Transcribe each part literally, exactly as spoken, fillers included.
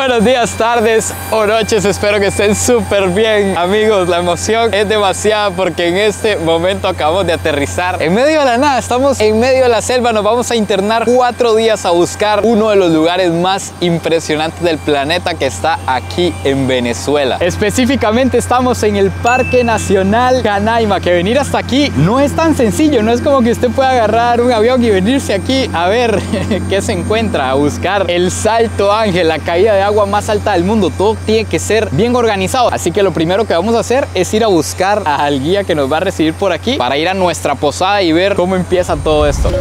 Buenos días, tardes o noches, espero que estén súper bien. Amigos, la emoción es demasiada porque en este momento acabamos de aterrizar en medio de la nada. Estamos en medio de la selva, nos vamos a internar cuatro días a buscar uno de los lugares más impresionantes del planeta que está aquí en Venezuela. Específicamente estamos en el Parque Nacional Canaima, que venir hasta aquí no es tan sencillo, no es como que usted pueda agarrar un avión y venirse aquí a ver qué se encuentra, a buscar el Salto Ángel, la caída de agua más alta del mundo. Todo tiene que ser bien organizado, así que lo primero que vamos a hacer es ir a buscar al guía que nos va a recibir por aquí para ir a nuestra posada y ver cómo empieza todo esto.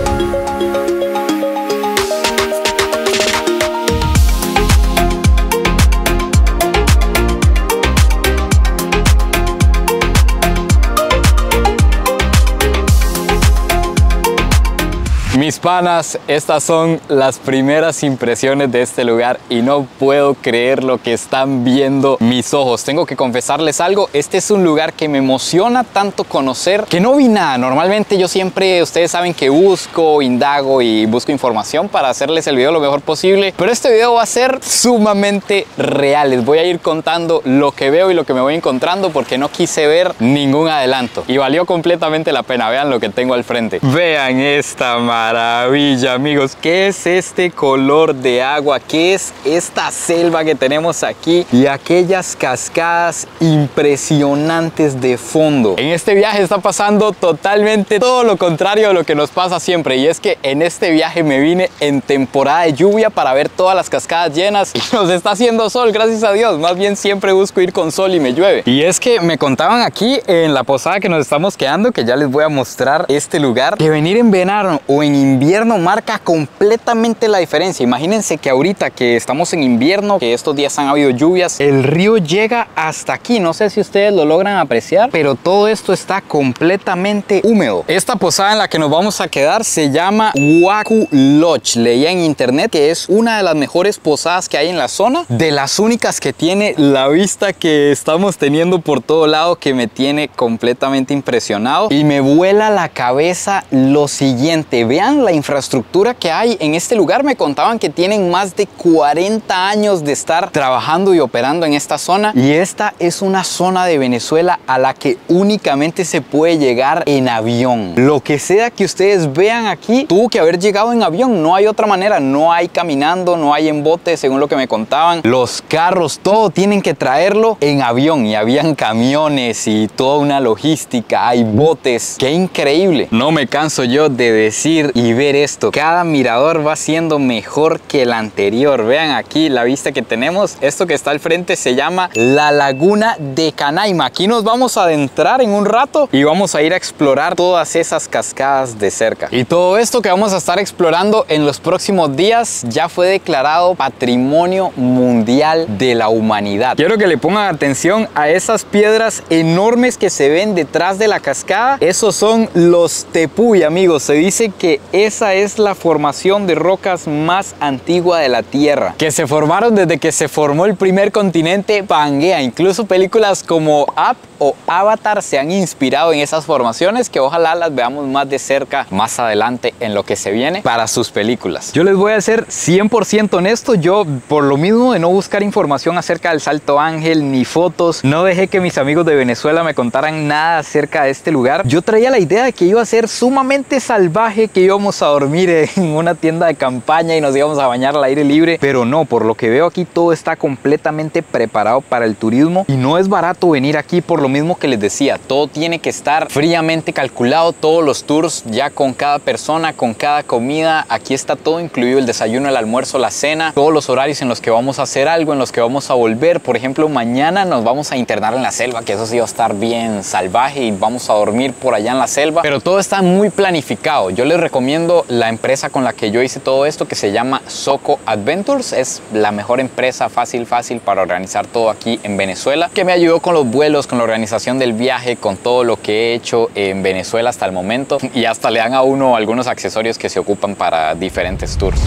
Mis panas, estas son las primeras impresiones de este lugar y no puedo creer lo que están viendo mis ojos. Tengo que confesarles algo, este es un lugar que me emociona tanto conocer que no vi nada. Normalmente yo siempre, ustedes saben que busco, indago y busco información para hacerles el video lo mejor posible, pero este video va a ser sumamente real. Les voy a ir contando lo que veo y lo que me voy encontrando porque no quise ver ningún adelanto y valió completamente la pena. Vean lo que tengo al frente. Vean esta maravilla. Maravilla, amigos. ¿Qué es este color de agua? ¿Qué es esta selva que tenemos aquí? Y aquellas cascadas impresionantes de fondo. En este viaje está pasando totalmente todo lo contrario de lo que nos pasa siempre. Y es que en este viaje me vine en temporada de lluvia para ver todas las cascadas llenas. Y nos está haciendo sol, gracias a Dios. Más bien siempre busco ir con sol y me llueve. Y es que me contaban aquí en la posada que nos estamos quedando, que ya les voy a mostrar este lugar, que venir en verano o en invierno marca completamente la diferencia. Imagínense que ahorita que estamos en invierno, que estos días han habido lluvias, el río llega hasta aquí. No sé si ustedes lo logran apreciar, pero todo esto está completamente húmedo. Esta posada en la que nos vamos a quedar se llama Waku Lodge. Leía en internet que es una de las mejores posadas que hay en la zona, de las únicas que tiene la vista que estamos teniendo por todo lado, que me tiene completamente impresionado y me vuela la cabeza lo siguiente. Vean la infraestructura que hay en este lugar. Me contaban que tienen más de cuarenta años de estar trabajando y operando en esta zona, y esta es una zona de Venezuela a la que únicamente se puede llegar en avión. Lo que sea que ustedes vean aquí tuvo que haber llegado en avión, no hay otra manera. No hay caminando, no hay en bote, según lo que me contaban. Los carros, todo tienen que traerlo en avión, y habían camiones y toda una logística, hay botes. ¡Qué increíble! No me canso yo de decir y ver esto, cada mirador va siendo mejor que el anterior. Vean aquí la vista que tenemos. Esto que está al frente se llama la Laguna de Canaima. Aquí nos vamos a adentrar en un rato y vamos a ir a explorar todas esas cascadas de cerca. Y todo esto que vamos a estar explorando en los próximos días ya fue declarado Patrimonio Mundial de la Humanidad. Quiero que le pongan atención a esas piedras enormes que se ven detrás de la cascada. Esos son los tepuy, amigos. Se dice que esa es la formación de rocas más antigua de la Tierra, que se formaron desde que se formó el primer continente Pangea. Incluso películas como Up o Avatar se han inspirado en esas formaciones, que ojalá las veamos más de cerca más adelante en lo que se viene para sus películas. Yo les voy a ser cien por ciento honesto. Yo, por lo mismo de no buscar información acerca del Salto Ángel ni fotos, no dejé que mis amigos de Venezuela me contaran nada acerca de este lugar. Yo traía la idea de que iba a ser sumamente salvaje, que íbamos a dormir en una tienda de campaña y nos íbamos a bañar al aire libre, pero no, por lo que veo aquí todo está completamente preparado para el turismo y no es barato venir aquí. Por lo mismo que les decía, todo tiene que estar fríamente calculado, todos los tours ya con cada persona, con cada comida. Aquí está todo incluido, el desayuno, el almuerzo, la cena, todos los horarios en los que vamos a hacer algo, en los que vamos a volver. Por ejemplo, mañana nos vamos a internar en la selva, que eso sí va a estar bien salvaje, y vamos a dormir por allá en la selva, pero todo está muy planificado. Yo les recomiendo la empresa con la que yo hice todo esto, que se llama Soco Adventures. Es la mejor empresa, fácil, fácil para organizar todo aquí en Venezuela, que me ayudó con los vuelos, con la organización del viaje, con todo lo que he hecho en Venezuela hasta el momento, y hasta le dan a uno algunos accesorios que se ocupan para diferentes tours.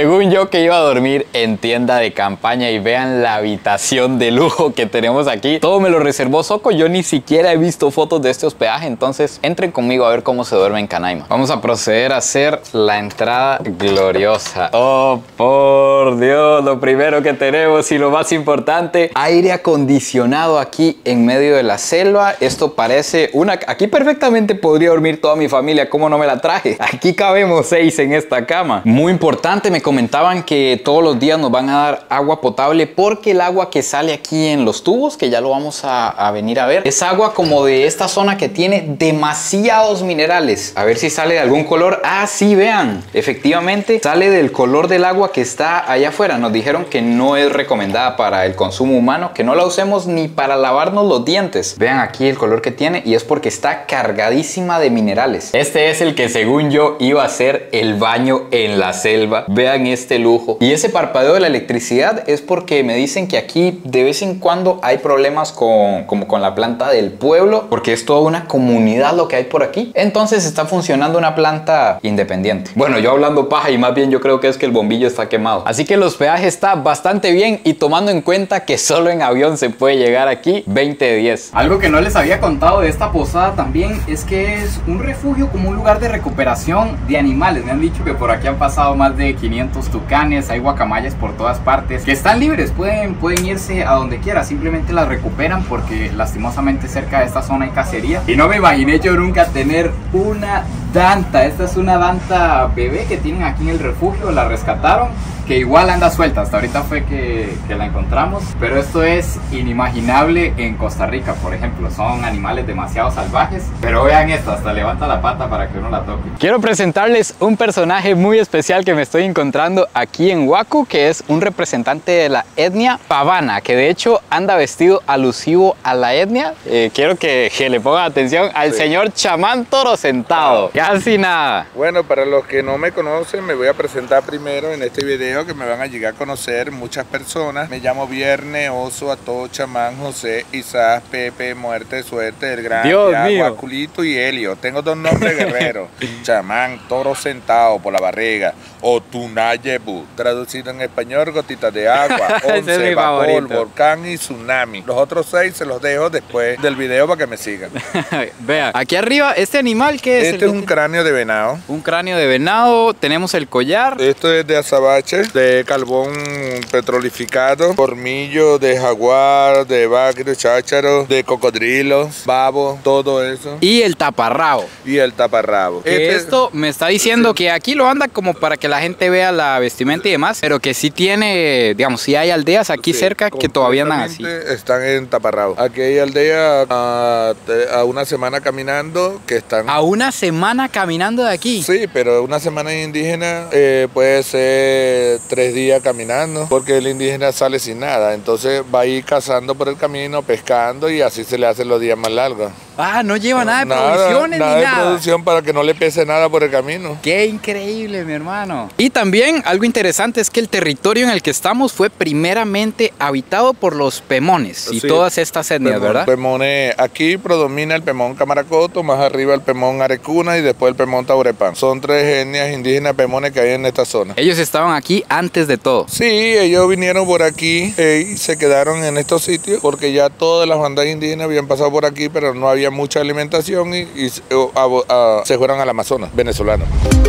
Según yo que iba a dormir en tienda de campaña, y vean la habitación de lujo que tenemos aquí. Todo me lo reservó Soko, yo ni siquiera he visto fotos de este hospedaje, entonces entren conmigo a ver cómo se duerme en Canaima. Vamos a proceder a hacer la entrada gloriosa. Oh, por Dios, lo primero que tenemos y lo más importante, aire acondicionado aquí en medio de la selva. Esto parece una... Aquí perfectamente podría dormir toda mi familia, ¿cómo no me la traje? Aquí cabemos seis en esta cama. Muy importante, me comentaban que todos los días nos van a dar agua potable porque el agua que sale aquí en los tubos, que ya lo vamos a, a venir a ver, es agua como de esta zona que tiene demasiados minerales. A ver si sale de algún color. Ah, sí, vean, efectivamente sale del color del agua que está allá afuera. Nos dijeron que no es recomendada para el consumo humano, que no la usemos ni para lavarnos los dientes. Vean aquí el color que tiene y es porque está cargadísima de minerales. Este es el que según yo iba a ser el baño en la selva. Vean este lujo. Y ese parpadeo de la electricidad es porque me dicen que aquí de vez en cuando hay problemas con, como con la planta del pueblo, porque es toda una comunidad lo que hay por aquí. Entonces está funcionando una planta independiente. Bueno, yo hablando paja y más bien yo creo que es que el bombillo está quemado. Así que el hospedaje está bastante bien y tomando en cuenta que solo en avión se puede llegar aquí, veinte de diez. Algo que no les había contado de esta posada también es que es un refugio, como un lugar de recuperación de animales. Me han dicho que por aquí han pasado más de quinientos tucanes, hay guacamayas por todas partes que están libres, pueden, pueden irse a donde quiera, simplemente las recuperan porque lastimosamente cerca de esta zona hay cacería. Y no me imaginé yo nunca tener una danta. Esta es una danta bebé que tienen aquí en el refugio, la rescataron, que igual anda suelta, hasta ahorita fue que, que la encontramos, pero esto es inimaginable en Costa Rica, por ejemplo. Son animales demasiado salvajes, pero vean esto, hasta levanta la pata para que uno la toque. Quiero presentarles un personaje muy especial que me estoy encontrando aquí en Huacu, que es un representante de la etnia Pavana, que de hecho anda vestido alusivo a la etnia. Eh, quiero que, que le pongan atención al sí. señor Chamán Toro Sentado. Casi nada. Bueno, para los que no me conocen, me voy a presentar primero en este video, que me van a llegar a conocer muchas personas. Me llamo Viernes, Oso, Ato, Chamán, José, Isaac, Pepe, Muerte, Suerte, El Gran, Guaculito y Helio. Tengo dos nombres guerreros. Chamán, Toro Sentado por la barriga, o Tunayebu, traducido en español, gotitas de agua, once, vapor, volcán y tsunami. Los otros seis se los dejo después del video para que me sigan. Vea, aquí arriba, este animal, ¿qué es? Este es un cráneo de venado. Un cráneo de venado, tenemos el collar. Esto es de azabache, de carbón petrolificado, colmillo de jaguar, de bagre, chácharo, de cocodrilos, babo, todo eso. Y el taparrabo. Y el taparrabo. Que este... Esto me está diciendo sí. que aquí lo anda como para que la gente vea la vestimenta y demás, pero que sí tiene, digamos, sí hay aldeas aquí sí, cerca que todavía andan así. Están en taparrabo. Aquí hay aldeas a, a una semana caminando que están... ¿A una semana caminando de aquí? Sí, pero una semana indígena eh, puede ser tres días caminando, porque el indígena sale sin nada, entonces va a ir cazando por el camino, pescando, y así se le hacen los días más largos. Ah, no lleva nada de nada, producciones nada ni de nada. producción para que no le pese nada por el camino. Qué increíble, mi hermano. Y también algo interesante es que el territorio en el que estamos fue primeramente habitado por los pemones y sí, todas estas etnias, pemón, ¿verdad? Pemones, aquí predomina el pemón camaracoto, más arriba el pemón arecuna y después el pemón taurepán. Son tres etnias indígenas pemones que hay en esta zona. Ellos estaban aquí antes de todo. Sí, ellos vinieron por aquí eh, y se quedaron en estos sitios porque ya todas las bandas indígenas habían pasado por aquí, pero no había mucha alimentación y, y a, a, se fueron al Amazonas venezolano.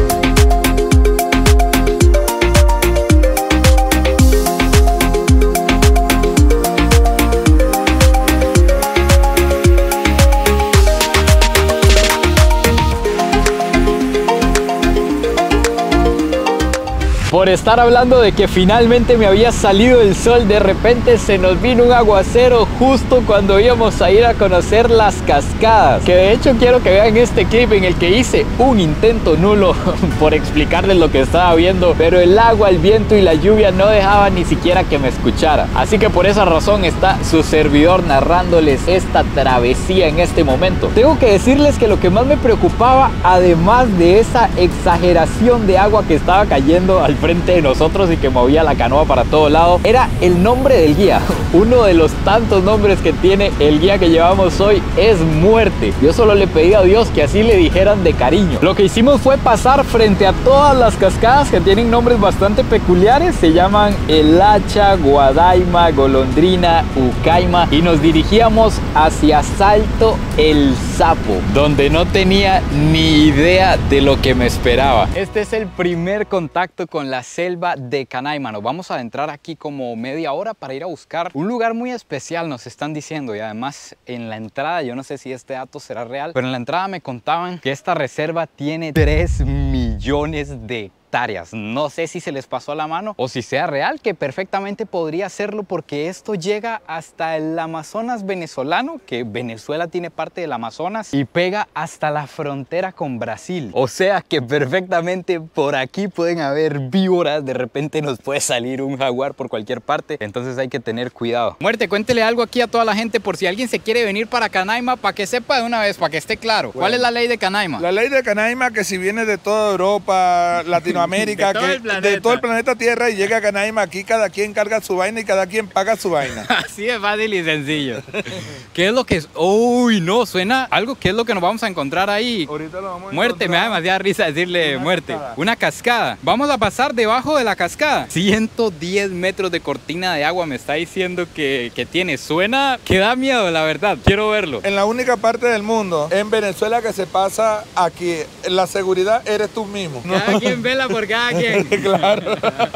Por estar hablando de que finalmente me había salido el sol, de repente se nos vino un aguacero justo cuando íbamos a ir a conocer las cascadas. Que de hecho quiero que vean este clip en el que hice un intento nulo por explicarles lo que estaba viendo, pero el agua, el viento y la lluvia no dejaban ni siquiera que me escuchara. Así que por esa razón está su servidor narrándoles esta travesía en este momento. Tengo que decirles que lo que más me preocupaba, además de esa exageración de agua que estaba cayendo al frente de nosotros y que movía la canoa para todo lado. Era el nombre del guía. Uno de los tantos nombres que tiene el guía que llevamos hoy es Muerte. Yo solo le pedí a Dios que así le dijeran de cariño. Lo que hicimos fue pasar frente a todas las cascadas que tienen nombres bastante peculiares. Se llaman El Hacha, Guadaima, Golondrina, Ucaima, y nos dirigíamos hacia Salto el Sapo, donde no tenía ni idea de lo que me esperaba. Este es el primer contacto con la selva de Canaima. Nos vamos a adentrar aquí como media hora para ir a buscar un lugar muy especial, nos están diciendo, y además en la entrada, yo no sé si este dato será real, pero en la entrada me contaban que esta reserva tiene tres millones de hectáreas. No sé si se les pasó a la mano o si sea real, que perfectamente podría serlo, porque esto llega hasta el Amazonas venezolano, que Venezuela tiene parte del Amazonas, y pega hasta la frontera con Brasil. O sea que perfectamente por aquí pueden haber víboras, de repente nos puede salir un jaguar por cualquier parte, entonces hay que tener cuidado. Muerte, cuéntele algo aquí a toda la gente por si alguien se quiere venir para Canaima, para que sepa de una vez, para que esté claro. Bueno, ¿cuál es la ley de Canaima? La ley de Canaima, que si viene de toda Europa, Latinoamérica, América, de, todo que, de todo el planeta Tierra, y llega a Canaima, aquí cada quien carga su vaina y cada quien paga su vaina. Así es fácil y sencillo. ¿Qué es lo que es? Uy, no, suena algo. ¿Qué es lo que nos vamos a encontrar ahí? Ahorita lo vamos a Muerte, me da demasiada risa decirle una muerte. Cascada. Una cascada. Vamos a pasar debajo de la cascada. ciento diez metros de cortina de agua me está diciendo que, que tiene. Suena que da miedo, la verdad. Quiero verlo. En la única parte del mundo, en Venezuela, que se pasa aquí, la seguridad eres tú mismo. Cada quien vela por cada quien. Claro.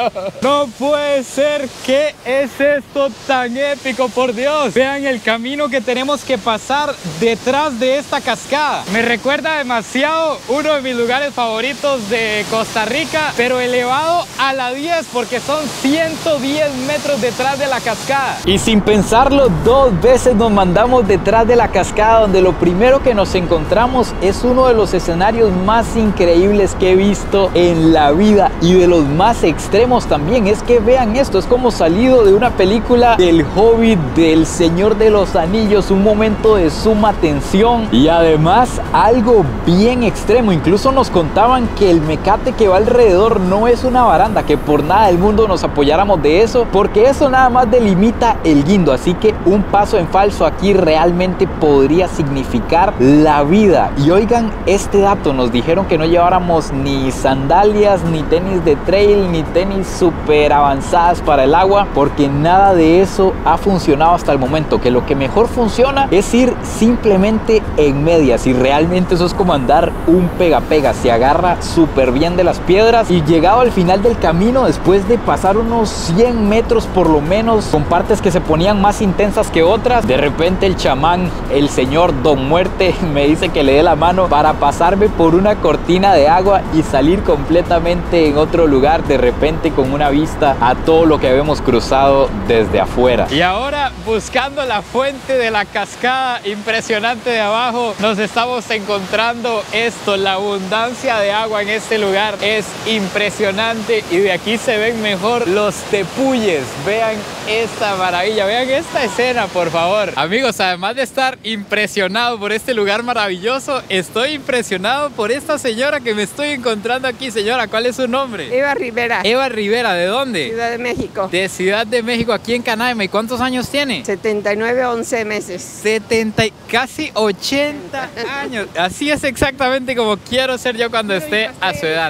No puede ser. ¿Qué es esto tan épico? Por Dios. Vean el camino que tenemos que pasar detrás de esta cascada. Me recuerda demasiado uno de mis lugares favoritos de Costa Rica, pero elevado a la diez, porque son ciento diez metros detrás de la cascada. Y sin pensarlo dos veces nos mandamos detrás de la cascada, donde lo primero que nos encontramos es uno de los escenarios más increíbles que he visto en la vida, y de los más extremos también. Es que vean esto, es como salido de una película del Hobbit, del Señor de los Anillos, un momento de suma tensión y además algo bien extremo. Incluso nos contaban que el mecate que va alrededor no es una baranda, que por nada del mundo nos apoyáramos de eso, porque eso nada más delimita el guindo, así que un paso en falso aquí realmente podría significar la vida. Y oigan este dato, nos dijeron que no lleváramos ni sandalias, ni tenis de trail, ni tenis súper avanzadas para el agua, porque nada de eso ha funcionado hasta el momento, que lo que mejor funciona es ir simplemente en medias, y realmente eso es como andar un pega pega, se agarra súper bien de las piedras. Y llegado al final del camino, después de pasar unos cien metros por lo menos, con partes que se ponían más intensas que otras, de repente el chamán, el señor Don Muerte, me dice que le dé la mano para pasarme por una cortina de agua y salir completamente en otro lugar, de repente con una vista a todo lo que habíamos cruzado desde afuera. Y ahora, buscando la fuente de la cascada impresionante de abajo, nos estamos encontrando esto. La abundancia de agua en este lugar es impresionante, y de aquí se ven mejor los tepuyes. Vean esta maravilla, vean esta escena, por favor. Amigos, además de estar impresionado por este lugar maravilloso, estoy impresionado por esta señora que me estoy encontrando aquí. Señora, ¿cuál es su nombre? Eva Rivera. Eva Rivera, ¿de dónde? Ciudad de México. De Ciudad de México, aquí en Canaima. ¿Y cuántos años tiene? setenta y nueve, once meses. setenta, casi ochenta años. Así es exactamente como quiero ser yo cuando esté a su edad.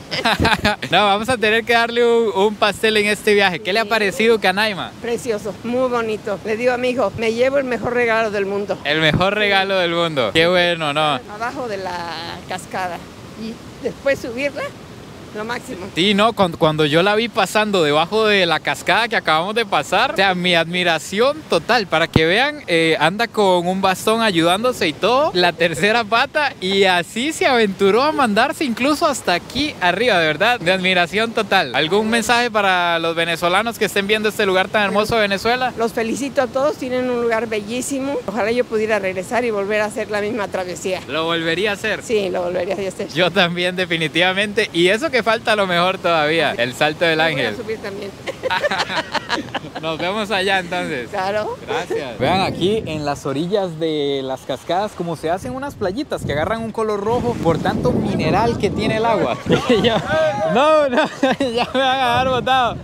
No, vamos a tener que darle un, un pastel en este viaje. ¿Qué le ha parecido Canaima? Precioso, muy bonito. Le digo a mi hijo, me llevo el mejor regalo del mundo. El mejor regalo del mundo. Qué bueno, ¿no? Abajo de la cascada y después subirla, lo máximo. Sí, no, cuando, cuando yo la vi pasando debajo de la cascada que acabamos de pasar, o sea, mi admiración total. Para que vean, eh, anda con un bastón ayudándose y todo, la tercera pata, y así se aventuró a mandarse incluso hasta aquí arriba, de verdad, de admiración total. ¿Algún mensaje para los venezolanos que estén viendo este lugar tan hermoso de Venezuela? Los felicito a todos, tienen un lugar bellísimo. Ojalá yo pudiera regresar y volver a hacer la misma travesía. ¿Lo volvería a hacer? Sí, lo volvería a hacer. Yo también, definitivamente. Y eso que falta lo mejor todavía, el salto del Yo voy ángel. a subir también. Nos vemos allá entonces. Claro. Gracias. Vean aquí en las orillas de las cascadas como se hacen unas playitas que agarran un color rojo por tanto mineral que tiene el agua. No, no, ya me van a dejar botado.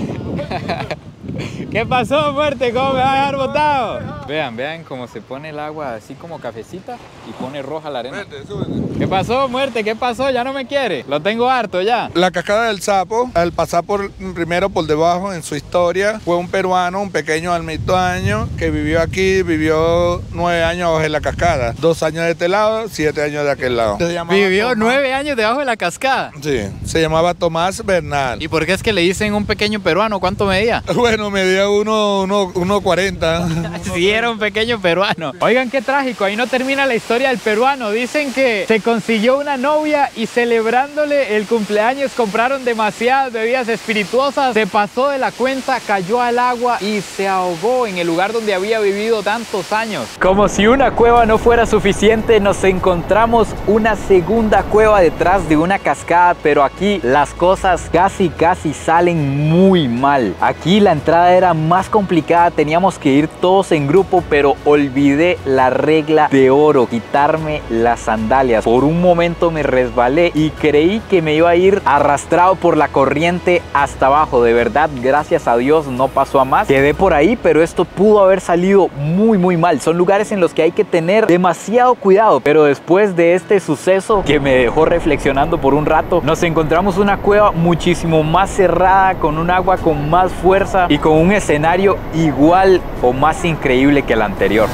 ¿Qué pasó, muerte? ¿Cómo me van a dejar botado? Vean, vean cómo se pone el agua así como cafecita y pone roja la arena. Vete, súbete. ¿Qué pasó, muerte? ¿Qué pasó? Ya no me quiere. Lo tengo harto ya. La cascada del Sapo, al pasar por primero por debajo en su historia, fue un peruano, un pequeño almitoaño que vivió aquí, vivió nueve años en la cascada. Dos años de este lado, siete años de aquel lado. Se llamaba Vivió Tomás. nueve años debajo de la cascada. Sí, se llamaba Tomás Bernal. ¿Y por qué es que le dicen un pequeño peruano? ¿Cuánto medía? Bueno, medía uno, uno, uno cuarenta. Sí, era un pequeño peruano. Oigan, qué trágico, ahí no termina la historia del peruano. Dicen que se consiguió una novia y celebrándole el cumpleaños compraron demasiadas bebidas espirituosas. Se pasó de la cuenta, cayó al agua y se ahogó en el lugar donde había vivido tantos años. Como si una cueva no fuera suficiente, nos encontramos una segunda cueva detrás de una cascada, pero aquí las cosas casi casi salen muy mal. Aquí la entrada era más complicada, teníamos que ir todos en grupo, pero olvidé la regla de oro, quitarme las sandalias. Por un momento me resbalé y creí que me iba a ir arrastrado por la corriente hasta abajo. De verdad, gracias a Dios no pasó a más. Quedé por ahí, pero esto pudo haber salido muy muy mal. Son lugares en los que hay que tener demasiado cuidado, pero después de este suceso que me dejó reflexionando por un rato, nos encontramos una cueva muchísimo más cerrada, con un agua con más fuerza y con un escenario igual o más increíble que el anterior.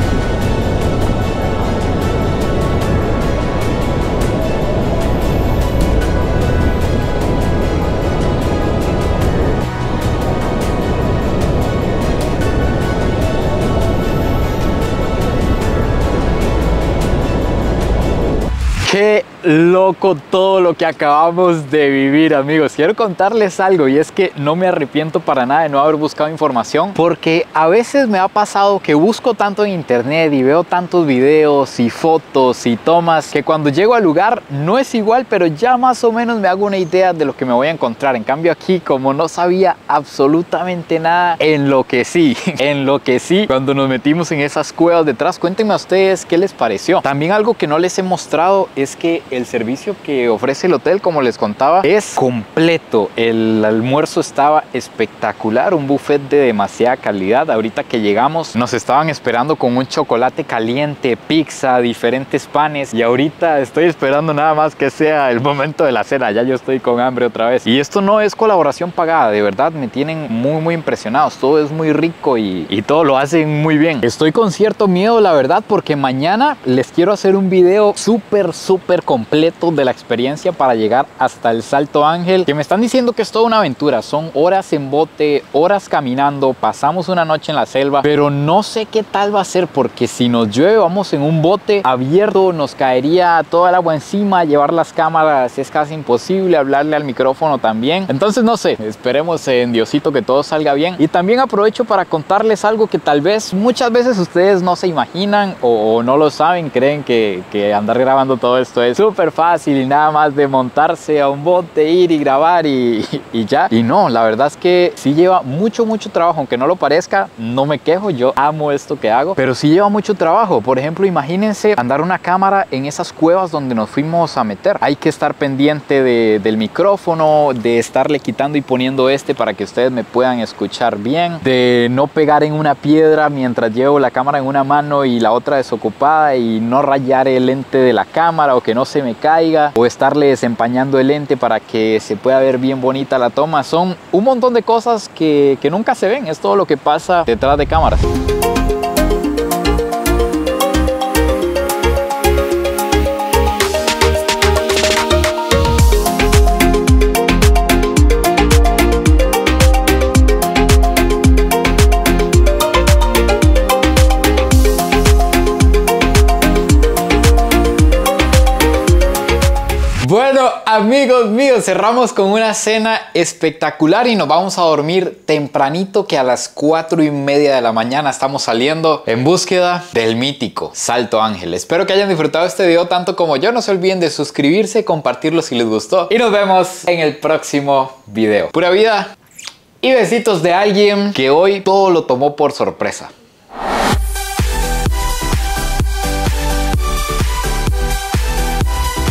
¡Qué loco todo lo que acabamos de vivir, amigos! Quiero contarles algo, y es que no me arrepiento para nada de no haber buscado información, porque a veces me ha pasado que busco tanto en internet y veo tantos videos y fotos y tomas que cuando llego al lugar no es igual, pero ya más o menos me hago una idea de lo que me voy a encontrar. En cambio aquí, como no sabía absolutamente nada, enloquecí, enloquecí cuando nos metimos en esas cuevas detrás. Cuéntenme a ustedes qué les pareció. También algo que no les he mostrado es que el servicio que ofrece el hotel, como les contaba, es completo. El almuerzo estaba espectacular, un buffet de demasiada calidad. Ahorita que llegamos nos estaban esperando con un chocolate caliente, pizza, diferentes panes, y ahorita estoy esperando nada más que sea el momento de la cena. Ya yo estoy con hambre otra vez. Y esto no es colaboración pagada, de verdad me tienen muy muy impresionados. Todo es muy rico y, y todo lo hacen muy bien. Estoy con cierto miedo, la verdad, porque mañana les quiero hacer un video súper súper completo de la experiencia para llegar hasta el Salto Ángel, que me están diciendo que es toda una aventura. Son horas en bote, horas caminando, pasamos una noche en la selva, pero no sé qué tal va a ser, porque si nos llueve vamos en un bote abierto, nos caería toda el agua encima, llevar las cámaras es casi imposible, hablarle al micrófono también. Entonces no sé, esperemos en Diosito que todo salga bien. Y también aprovecho para contarles algo que tal vez muchas veces ustedes no se imaginan o, o no lo saben, creen que, que andar grabando todo esto es súper fácil y nada más de montarse a un bote, ir y grabar y, y ya. Y no, la verdad es que sí lleva mucho, mucho trabajo. Aunque no lo parezca, no me quejo, yo amo esto que hago, pero sí lleva mucho trabajo. Por ejemplo, imagínense andar una cámara en esas cuevas donde nos fuimos a meter. Hay que estar pendiente de, del micrófono, de estarle quitando y poniendo este para que ustedes me puedan escuchar bien, de no pegar en una piedra mientras llevo la cámara en una mano y la otra desocupada y no rayar el lente de la cámara o que no se me caiga, o estarle desempañando el lente para que se pueda ver bien bonita la toma. Son un montón de cosas que, que nunca se ven, es todo lo que pasa detrás de cámaras. Bueno, Bueno, amigos míos, cerramos con una cena espectacular y nos vamos a dormir tempranito, que a las cuatro y media de la mañana estamos saliendo en búsqueda del mítico Salto Ángel. Espero que hayan disfrutado este video tanto como yo. No se olviden de suscribirse, compartirlo si les gustó y nos vemos en el próximo video. Pura vida y besitos de alguien que hoy todo lo tomó por sorpresa.